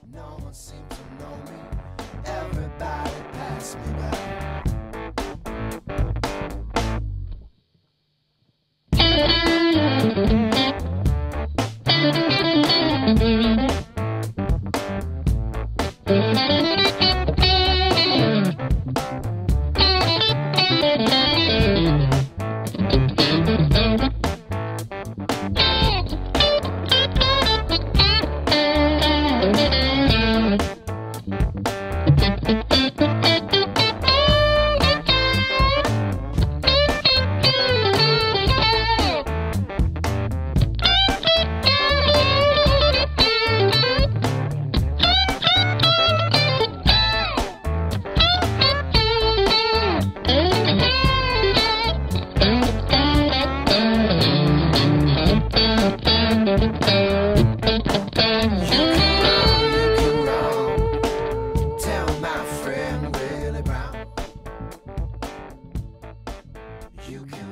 No one seemed to know me. Everybody passed me by. You can